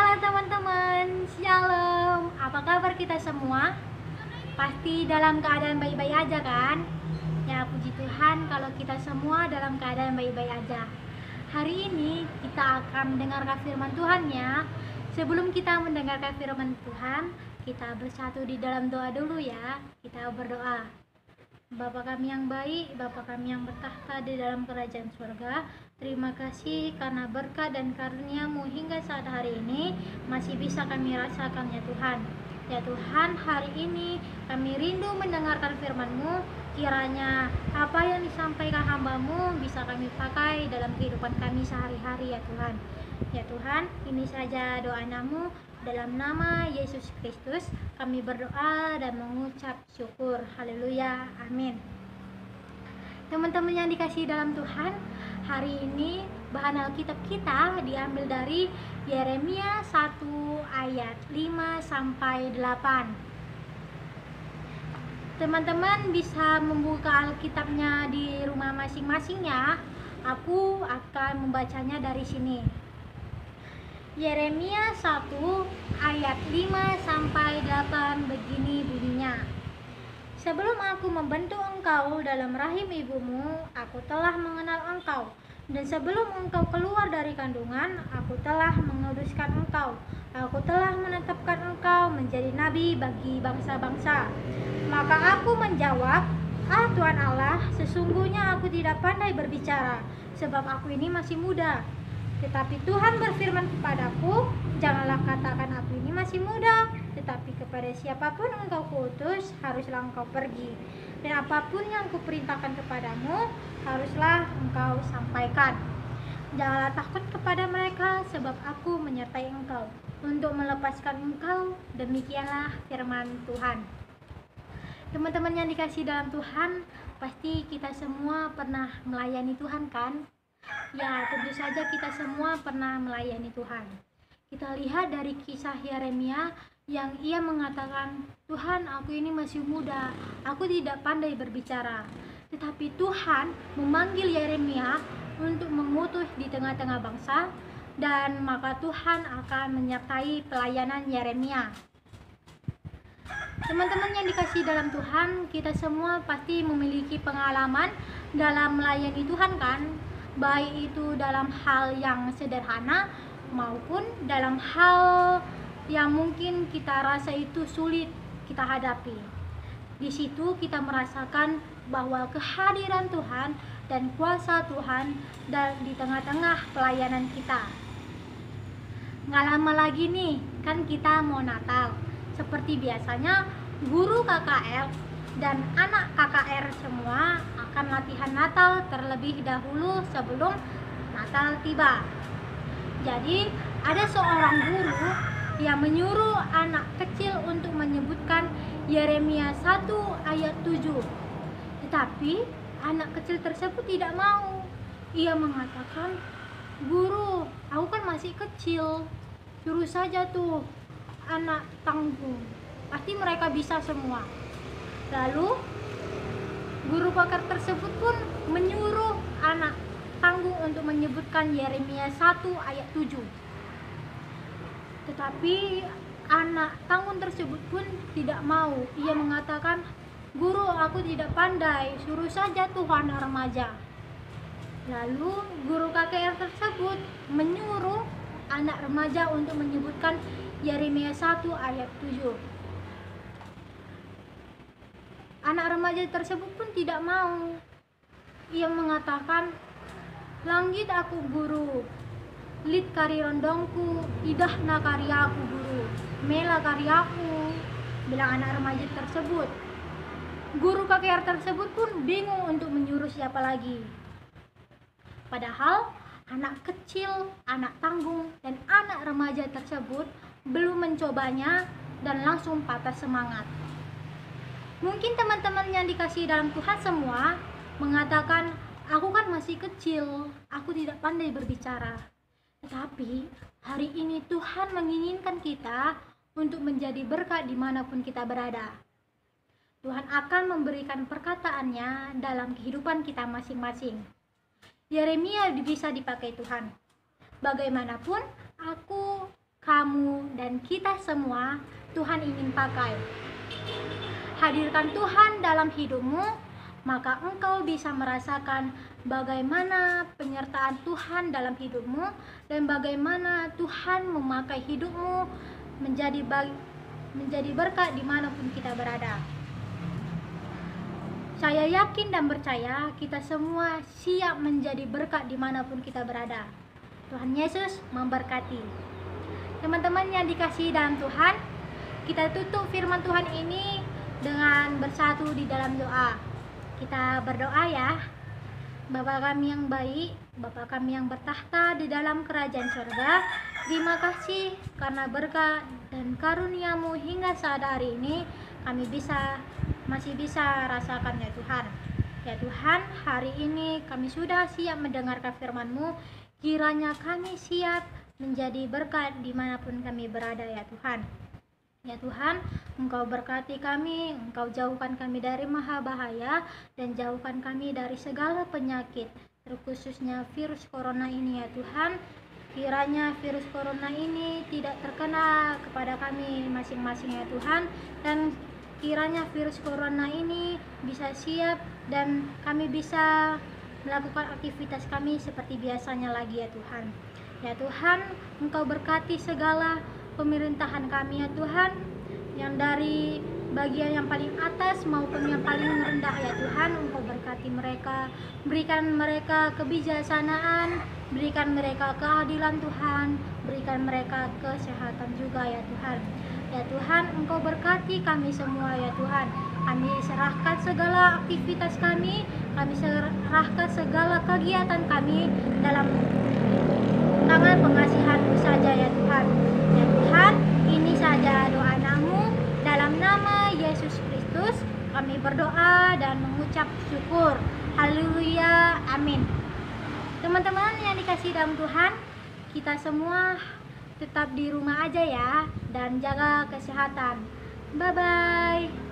Halo teman-teman, Shalom. Apa kabar kita semua? Pasti dalam keadaan baik-baik aja kan? Ya puji Tuhan kalau kita semua dalam keadaan baik-baik aja. Hari ini kita akan mendengarkan firman Tuhan ya. Sebelum kita mendengarkan firman Tuhan, kita bersatu di dalam doa dulu ya. Kita berdoa. Bapa kami yang baik, Bapa kami yang bertahta di dalam kerajaan surga, terima kasih karena berkat dan karunia-Mu hingga saat hari ini masih bisa kami rasakan ya Tuhan. Ya Tuhan, hari ini kami rindu mendengarkan firman-Mu. Kiranya apa yang disampaikan hamba-Mu bisa kami pakai dalam kehidupan kami sehari-hari ya Tuhan. Ya Tuhan, ini saja doa Namu. Dalam nama Yesus Kristus kami berdoa dan mengucap syukur. Haleluya, amin. Teman-teman yang dikasihi dalam Tuhan, hari ini bahan Alkitab kita diambil dari Yeremia 1 ayat 5 sampai 8. Teman-teman bisa membuka Alkitabnya di rumah masing-masing ya. Aku akan membacanya dari sini. Yeremia 1 ayat 5 sampai 8 begini bunyinya. Sebelum aku membentuk engkau dalam rahim ibumu, aku telah mengenal engkau. Dan sebelum engkau keluar dari kandungan, aku telah menguduskan engkau. Aku telah menetapkan engkau menjadi nabi bagi bangsa-bangsa. Maka aku menjawab, Tuhan Allah, sesungguhnya aku tidak pandai berbicara, sebab aku ini masih muda. Tetapi Tuhan berfirman kepadaku, janganlah katakan aku ini masih muda, tetapi kepada siapapun engkau kuutus, haruslah engkau pergi. Dan apapun yang kuperintahkan kepadamu, haruslah engkau sampaikan. Janganlah takut kepada mereka, sebab aku menyertai engkau untuk melepaskan engkau. Demikianlah firman Tuhan. Teman-teman yang dikasihi dalam Tuhan, pasti kita semua pernah melayani Tuhan kan? Ya, tentu saja kita semua pernah melayani Tuhan. Kita lihat dari kisah Yeremia yang ia mengatakan, Tuhan, aku ini masih muda, aku tidak pandai berbicara. Tetapi Tuhan memanggil Yeremia untuk mengutus di tengah-tengah bangsa, dan maka Tuhan akan menyertai pelayanan Yeremia. Teman-teman yang dikasihi dalam Tuhan, kita semua pasti memiliki pengalaman dalam melayani Tuhan kan? Baik itu dalam hal yang sederhana maupun dalam hal yang mungkin kita rasa itu sulit kita hadapi. Di situ kita merasakan bahwa kehadiran Tuhan dan kuasa Tuhan dan di tengah-tengah pelayanan kita. Nggak lama lagi nih, kan kita mau Natal. Seperti biasanya, guru KKR dan anak KKR semua akan latihan Natal terlebih dahulu sebelum Natal tiba. Jadi ada seorang guru yang menyuruh anak kecil untuk menyebutkan Yeremia 1 ayat 7. Tetapi anak kecil tersebut tidak mau. Ia mengatakan, guru, aku kan masih kecil, suruh saja tuh anak tanggung, pasti mereka bisa semua. Lalu guru pakar tersebut pun menyuruh anak tanggung untuk menyebutkan Yeremia 1 ayat 7. Tetapi anak tanggung tersebut pun tidak mau. Ia mengatakan, guru, aku tidak pandai, suruh saja Tuhan remaja. Lalu guru KKR tersebut menyuruh anak remaja untuk menyebutkan Yeremia 1 ayat 7. Anak remaja tersebut pun tidak mau. Ia mengatakan, langit aku guru, lit kari rondongku, idah na karyaku guru, mela karyaku, bilang anak remaja tersebut. Guru KKR tersebut pun bingung untuk menyuruh siapa lagi. Padahal anak kecil, anak tanggung, dan anak remaja tersebut belum mencobanya dan langsung patah semangat. Mungkin teman-teman yang dikasihi dalam Tuhan semua mengatakan, aku kan masih kecil, aku tidak pandai berbicara. Tetapi hari ini Tuhan menginginkan kita untuk menjadi berkat dimanapun kita berada. Tuhan akan memberikan perkataannya dalam kehidupan kita masing-masing. Yeremia bisa dipakai Tuhan. Bagaimanapun, aku kamu, dan kita semua Tuhan ingin pakai. Hadirkan Tuhan dalam hidupmu, maka engkau bisa merasakan bagaimana penyertaan Tuhan dalam hidupmu dan bagaimana Tuhan memakai hidupmu menjadi berkat dimanapun kita berada. Saya yakin dan percaya kita semua siap menjadi berkat dimanapun kita berada. Tuhan Yesus memberkati. Teman-teman yang dikasihi dalam Tuhan, kita tutup firman Tuhan ini dengan bersatu di dalam doa. Kita berdoa ya. Bapa kami yang baik, Bapa kami yang bertahta di dalam kerajaan surga, terima kasih karena berkat dan karunia-Mu hingga saat hari ini kami masih bisa rasakan ya Tuhan. Ya Tuhan, hari ini kami sudah siap mendengarkan firman-Mu. Kiranya kami siap menjadi berkat dimanapun kami berada ya Tuhan. Ya Tuhan, Engkau berkati kami, Engkau jauhkan kami dari maha bahaya, dan jauhkan kami dari segala penyakit, terkhususnya virus corona ini ya Tuhan. Kiranya virus corona ini tidak terkena kepada kami masing-masing ya Tuhan, dan kiranya virus corona ini bisa siap dan kami bisa melakukan aktivitas kami seperti biasanya lagi ya Tuhan. Ya Tuhan, Engkau berkati segala pemerintahan kami ya Tuhan, yang dari bagian yang paling atas maupun yang paling rendah ya Tuhan. Engkau berkati mereka, berikan mereka kebijaksanaan, berikan mereka keadilan Tuhan, berikan mereka kesehatan juga ya Tuhan. Ya Tuhan, Engkau berkati kami semua ya Tuhan. Kami serahkan segala aktivitas kami serahkan segala kegiatan kami dalam tangan pengasihan-Mu saja ya Tuhan. Ya Tuhan, ini saja doa anakmu, dalam nama Yesus Kristus kami berdoa dan mengucap syukur. Haleluya, amin. Teman-teman yang dikasihi dalam Tuhan, kita semua tetap di rumah aja ya, dan jaga kesehatan. Bye-bye.